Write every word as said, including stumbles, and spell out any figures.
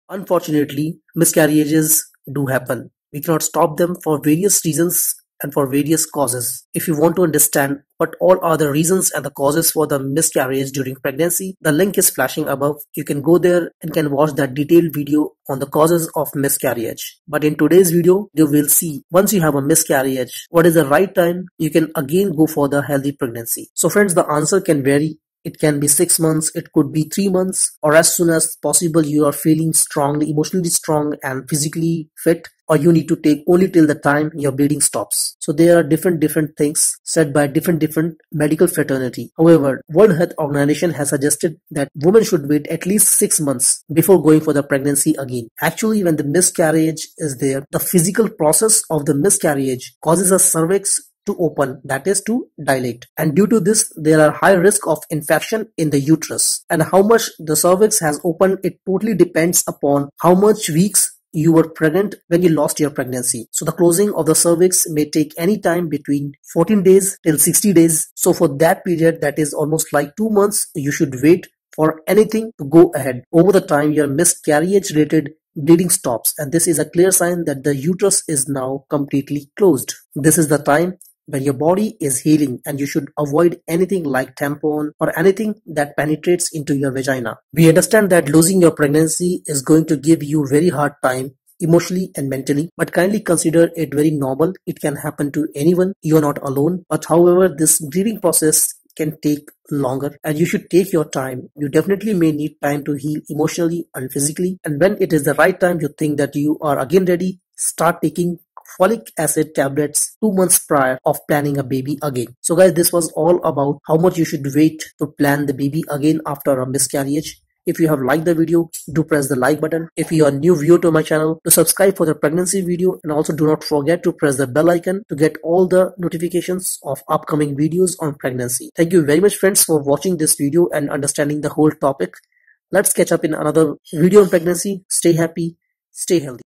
Unfortunately, miscarriages do happen. We cannot stop them for various reasons and for various causes. If you want to understand what all are the reasons and the causes for the miscarriage during pregnancy, the link is flashing above. You can go there and can watch that detailed video on the causes of miscarriage. But in today's video, you will see once you have a miscarriage, what is the right time you can again go for the healthy pregnancy. So friends, the answer can vary. It can be six months, it could be three months, or as soon as possible you are feeling strong, emotionally strong and physically fit, or you need to take only till the time your bleeding stops. So there are different different things said by different different medical fraternity. However, World Health Organization has suggested that women should wait at least six months before going for the pregnancy again. Actually, when the miscarriage is there, the physical process of the miscarriage causes a cervix to open, that is to dilate, and due to this there are high risk of infection in the uterus. And how much the cervix has opened, it totally depends upon how much weeks you were pregnant when you lost your pregnancy. So the closing of the cervix may take any time between fourteen days till sixty days. So for that period, that is almost like two months, you should wait for anything to go ahead. Over the time, your miscarriage related bleeding stops, and this is a clear sign that the uterus is now completely closed. This is the time when your body is healing, and you should avoid anything like tampon or anything that penetrates into your vagina. We understand that losing your pregnancy is going to give you very hard time emotionally and mentally, but kindly consider it very normal. It can happen to anyone. You are not alone. But however, this grieving process can take longer, and you should take your time. You definitely may need time to heal emotionally and physically, and when it is the right time, you think that you are again ready, start taking folic acid tablets two months prior of planning a baby again. So guys, this was all about how much you should wait to plan the baby again after a miscarriage. If you have liked the video, do press the like button. If you are new viewer to my channel, to subscribe for the pregnancy video, and also do not forget to press the bell icon to get all the notifications of upcoming videos on pregnancy. Thank you very much friends for watching this video and understanding the whole topic. Let's catch up in another video on pregnancy. Stay happy, stay healthy.